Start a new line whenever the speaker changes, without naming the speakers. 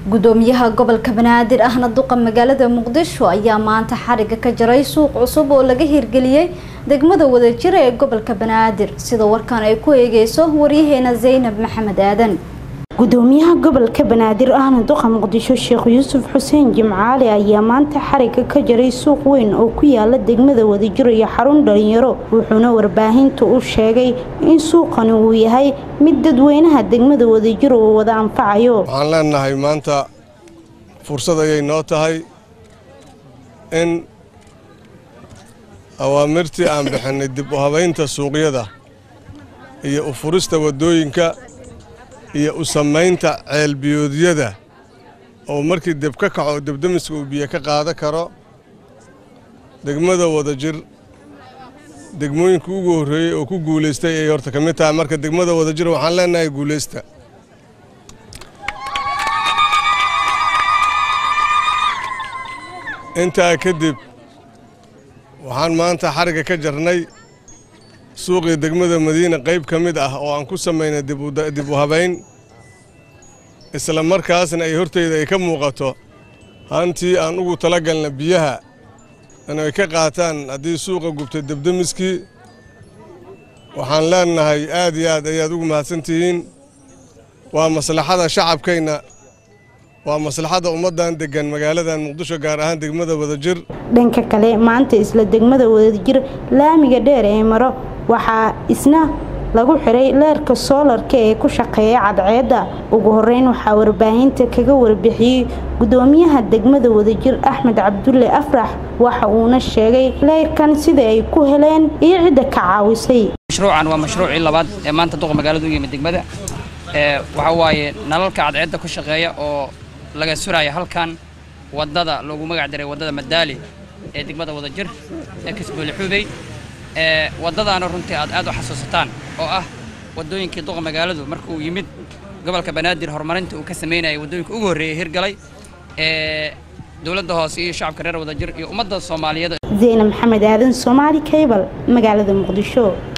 gudoomiyaha gobolka Banaadir ahna duqa magaalada Muqdisho ayaa maanta xariga ka jaray suuq cusub oo laga hirgeliyay degmada Wadajir ee gobolka Banaadir sida warkan ay ku eegayso wariyaheena Zainab Maxamed Aadan gudoomiyaha gobolka Banaadir ahna duqa Muqdisho Sheekh Yuusuf Xuseen Jimcaale ayaa maanta xariga ka jaray suuq weyn oo ku yaala degmada Wadajir iyo xarun dhalinyaro wuxuuna warbaahinta u sheegay in suuqani uu yahay mid dadweynaha degmada Wadajir oo wada anfacayo
waxaan leenahay maanta fursad ay noo tahay in awaamirtii aan bixinay dib u habeynta suuqyada iyo u furista wadooyinka iyo u sameynta ceel biyoodyada oo markii dib ka kaco dibdamiska uu biyo ka qaada karo degmada Wadajir degmooyinka ugu horeeyay oo ku guuleystay ay horta kamid tahay marka degmada Wadajir waxaan leenahay guuleysta inta kadib waxaan maanta xariga ka jarnay suuqii degmada Madiina qayb kamid ah oo aan ku sameynay dib u habeyn isla markaasna ay horteyda ay ka muuqato hantii aan ugu talagalna biyaha inay ka qaataan hadii suuqa gubtay dibdamiskii waxaan leenahay aad iyo aad ayaad ugu mahadsantihiin waa maslaxada shacabkeena waa maslaxada ummadan degan magaaladan Muqdisho gaar ahaan degmada Wadajir
dhanka kale maanta isla degmada Wadajir laamiga dheer ee maro waxa isna lagu xiray leerka solarka ee ku shaqeeya cadceeda ugu horeyn waxa warbaahinta kaga warbixiyay gudoomiyaha degmada Wadajir Axmed Cabdulle Afrax waxa uu sheegay leerkan sida ay ku heleen iyo cid ka caawisay
mashruucan waa mashruuci labaad ee maanta duqa magaalada u yimid degmada waxa waaye nalalka cadceeda ku shaqeeya oo laga surayo halkan wadada lagu magac daray wadada Madaali ee degmada Wadajir ee Kisbool Xubay wadadana runtii aad u xasuusataan oo ah wadooyinkii duqa magaaladu markuu yimid gobolka Banaadir horumarinta uu ka sameeyay wadooyinka ugu horeeyay hirgalay dawladda hoose iyo shacabka reer Wadajir iyo ummadda Soomaaliyeed
Zainab Maxamed Aadan Somali Cable magaalada Muqdisho.